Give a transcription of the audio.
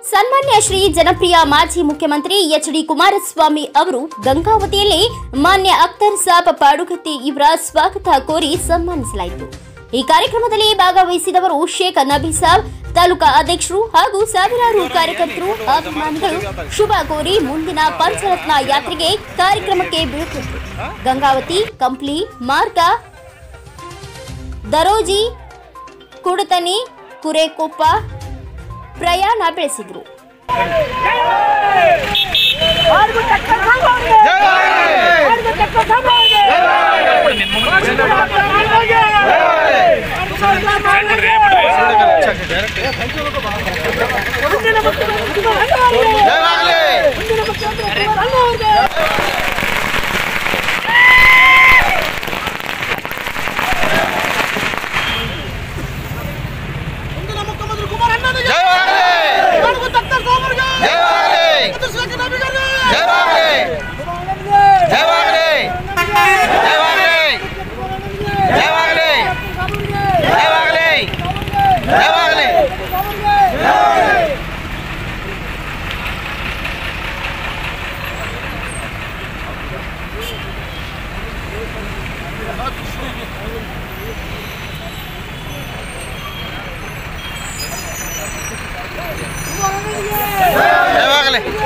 ಸನ್ಮಾನ್ಯ ಶ್ರೀ ಜನಪ್ರಿಯ ಮಾಜಿ ಮುಖ್ಯಮಂತ್ರಿ ಎಚ್.ಡಿ. ಕುಮಾರಸ್ವಾಮಿ ಅವರು ಗಂಗಾವತಿಯಲ್ಲಿ ಮಾನ್ಯ ಅಖ್ತರ್ ಸಾಬ್ ಪಾಡುಗತ್ತಿ ಇವರ ಸ್ವಾಗತ ಕೋರಿ ಸನ್ಮಾನಿಸಲಾಯಿತು। ಈ ಕಾರ್ಯಕ್ರಮದಲ್ಲಿ ಭಾಗವಹಿಸಿದವರು ಶೇಖ್ ನಬಿ ಸಾಬ್, ತಾಲೂಕಾ ಅಧ್ಯಕ್ಷರು ಹಾಗೂ ಸಾವಿರಾರು ಕಾರ್ಯಕರ್ತರು ಅಭಿಮಾನಿಗಳು ಶುಭ ಕೋರಿ ಮುಂದಿನ ಪಂಚರತ್ನ ಯಾತ್ರೆಗೆ ಕಾರ್ಯಕ್ರಮಕ್ಕೆ ಬೀಳುತ್ತಿದ್ದರು। ಗಂಗಾವತಿ, ಕಂಪ್ಲಿ ಮಾರ್ಗ, ದರೋಜಿ, ಕುಡತನಿ, ಕುರೆಕೊಪ್ಪ ಪ್ರಯಾಣ ಬೆಳೆಸಿದರು। जय वागले।